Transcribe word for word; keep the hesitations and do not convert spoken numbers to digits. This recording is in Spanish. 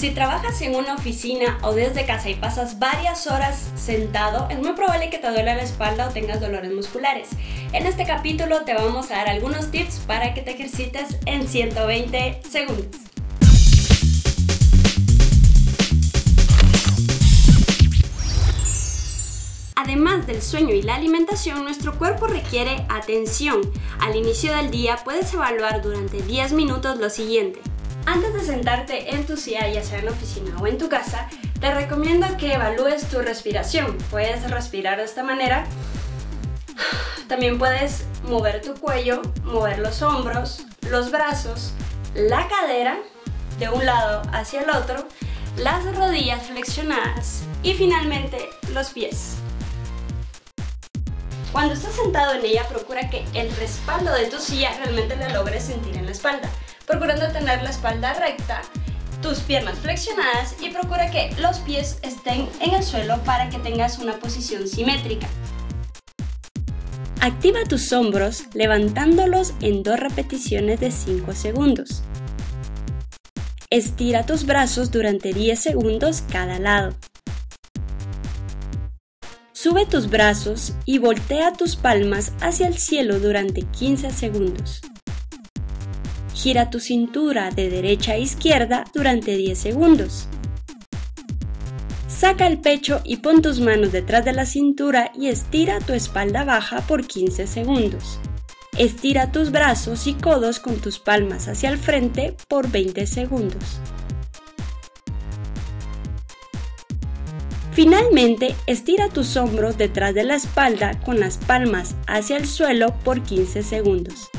Si trabajas en una oficina o desde casa y pasas varias horas sentado, es muy probable que te duela la espalda o tengas dolores musculares. En este capítulo te vamos a dar algunos tips para que te ejercites en ciento veinte segundos. Además del sueño y la alimentación, nuestro cuerpo requiere atención. Al inicio del día puedes evaluar durante diez minutos lo siguiente. Antes de sentarte en tu silla, ya sea en la oficina o en tu casa, te recomiendo que evalúes tu respiración. Puedes respirar de esta manera. También puedes mover tu cuello, mover los hombros, los brazos, la cadera de un lado hacia el otro, las rodillas flexionadas y finalmente los pies. Cuando estás sentado en ella, procura que el respaldo de tu silla realmente lo logres sentir en la espalda, procurando tener la espalda recta, tus piernas flexionadas y procura que los pies estén en el suelo para que tengas una posición simétrica. Activa tus hombros levantándolos en dos repeticiones de cinco segundos. Estira tus brazos durante diez segundos cada lado. Sube tus brazos y voltea tus palmas hacia el cielo durante quince segundos. Gira tu cintura de derecha a izquierda durante diez segundos. Saca el pecho y pon tus manos detrás de la cintura y estira tu espalda baja por quince segundos. Estira tus brazos y codos con tus palmas hacia el frente por veinte segundos. Finalmente, estira tus hombros detrás de la espalda con las palmas hacia el suelo por quince segundos.